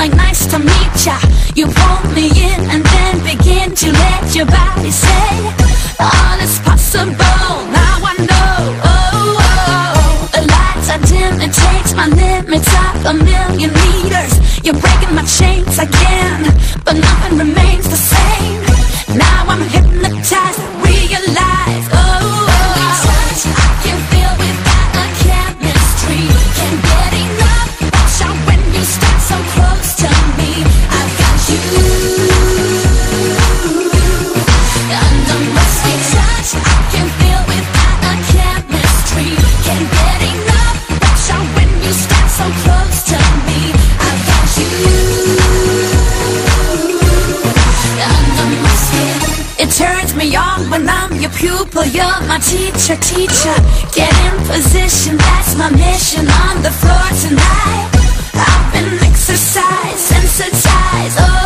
like nice to meet ya. You pull me in and then begin to let your body say all is possible. Now I know, oh, oh. The lights are dim, it takes my limits up a million meters. You're breaking my chains again, but nothing remains the same. Now I'm hypnotized, realize, oh, oh. Touch, I can feel we've got a chemistry. Can't get enough, watch out when you stand so close to me. I've got you under my skin. Touch, I can feel we've got a chemistry. Can't get enough, watch out when you stand so close to me. I've got you under my skin. It turns me on when I'm your pupil. You're my teacher, teacher. Get in position, that's my mission on the floor tonight. I've been exercised, sensitized, oh.